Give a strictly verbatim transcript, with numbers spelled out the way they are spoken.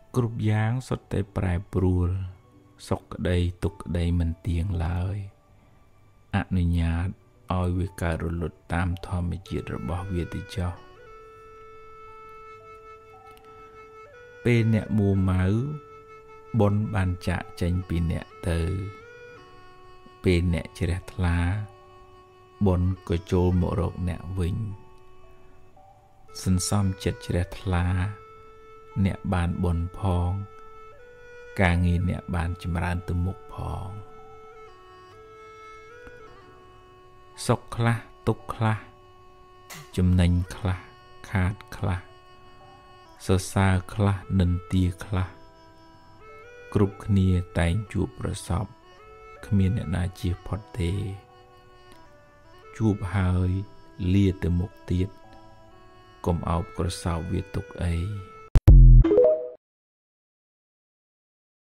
គ្រប់យ៉ាងសុទ្ធតែប្រែប្រួលសុខក្តីទុក្ខក្តីមិនទៀងឡើយអនុញ្ញាតឲ្យវាកើតរលត់តាមធម្មជាតិរបស់វាទៅចុះពេលអ្នកមួម៉ៅបុណ្យបានចាក់ចេញពីអ្នកទៅពេលអ្នកជ្រះថ្លាបុណ្យក៏ចូលមករកអ្នកវិញសន្សំចិត្តជ្រះថ្លាអ្នកបានបុណ្យផងការងារអ្នកបានចម្រើនទៅមុខផងសុខខ្លះទុក្ខខ្លះចំណេញខ្លះខាតខ្លះសរសើរខ្លះនិន្ទាខ្លះគ្រប់គ្នាតែងជួបប្រសពគ្មានអ្នកណាជៀសផុតទេជួបហើយលាទៅមុខទៀតកុំអោបក្រសោបវាទុកអី